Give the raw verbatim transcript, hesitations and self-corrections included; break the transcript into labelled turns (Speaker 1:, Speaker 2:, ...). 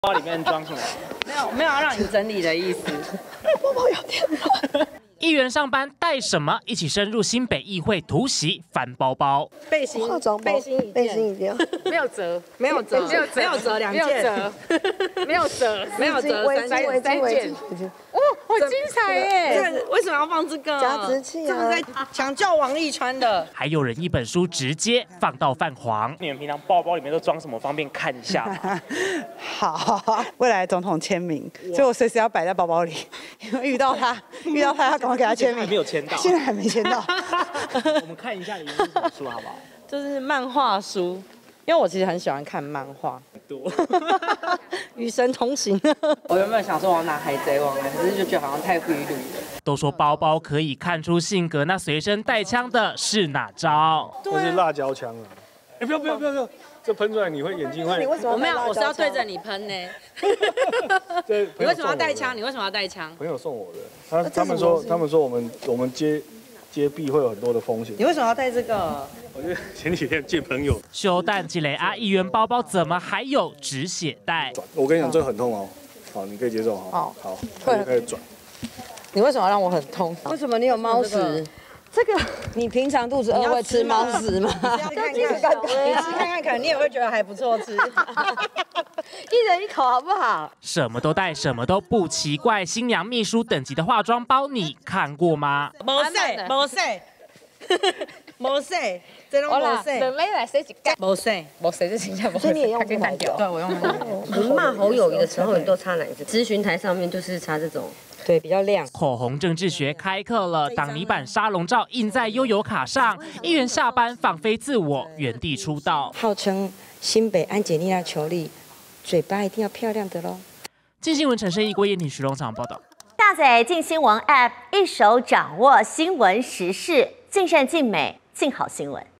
Speaker 1: 包里面装什么？
Speaker 2: 没有没有要让你整理的意思。
Speaker 3: 包包有点乱。
Speaker 4: 议员上班带什么？一起深入新北议会突袭翻包包。
Speaker 2: 背心、
Speaker 3: 化妆包、
Speaker 2: 背心一件、
Speaker 3: 背心一定要，
Speaker 2: 没有折，没有折，没有没有折两件，没有折，没有折，没有折三件，
Speaker 3: 围巾围巾。
Speaker 2: 哦，好精彩耶！为什么要放这个？
Speaker 3: 加值器啊！
Speaker 2: 这个在抢救王沥川的。
Speaker 4: 还有人一本书直接放到泛黄。
Speaker 1: 你们平常包包里面都装什么？方便看一下吗？
Speaker 5: 好，未来总统签名，所以我随时要摆在包包里，因为遇到他，遇到他要赶快给他签名。
Speaker 1: 还没有签到，
Speaker 5: 现在还没签到。
Speaker 1: 我们看一下里面是什么书好不好？
Speaker 2: 就是漫画书，因为我其实很喜欢看漫画。
Speaker 1: 多。
Speaker 2: 与神同行。我原本想说我要拿海贼王来，可是就觉得好像太规律了。
Speaker 4: 都说包包可以看出性格，那随身带枪的是哪招？
Speaker 6: 这是辣椒枪啊！哎，不要不要不要不要，这喷出来你会眼睛会。
Speaker 3: 你为什么？
Speaker 2: 我没有，我是要对着你喷呢。你为什么要带枪？你为什么要带枪？
Speaker 6: 朋友送我的，他他们说他们说我们我们接接臂会有很多的风险。
Speaker 2: 你为什么要带这个？
Speaker 6: 我觉得前几天见朋友。
Speaker 4: 修蛋积累啊，议员包包怎么还有止血带？
Speaker 6: 我跟你讲，这个很痛哦。好，你可以接受哈。好，好，开始转。
Speaker 2: 你为什么要让我很痛？
Speaker 3: 为什么你有猫屎？
Speaker 2: 这个
Speaker 3: 你平常肚子饿会吃猫屎吗？
Speaker 2: 要看看，你吃看看，可能你也会觉得还不错吃。
Speaker 3: 一人一口好不好？
Speaker 4: 什么都带，什么都不奇怪。新娘秘书等级的化妆包，你看过吗？
Speaker 2: 没洗，没洗，没洗，这种没洗。
Speaker 7: 两枚来洗一件，
Speaker 2: 没洗，
Speaker 7: 没洗这真正没洗。
Speaker 3: 所以你也用
Speaker 7: 这单调。
Speaker 2: 对，我用。
Speaker 8: 你骂侯友宜的时候，你都擦哪一支？咨询台上面就是擦这种。
Speaker 2: 对，比较亮。
Speaker 4: 口红政治学开课了，挡泥板沙龙照印在悠游卡上，议员下班放飞自我，原地出道。
Speaker 8: 号称新北安吉丽娜·裘丽，嘴巴一定要漂亮的喽。
Speaker 4: 镜新闻陈胜义、郭彦廷、徐荣场报道。
Speaker 9: 下载镜新闻 App， 一手掌握新闻时事，尽善尽美，尽好新闻。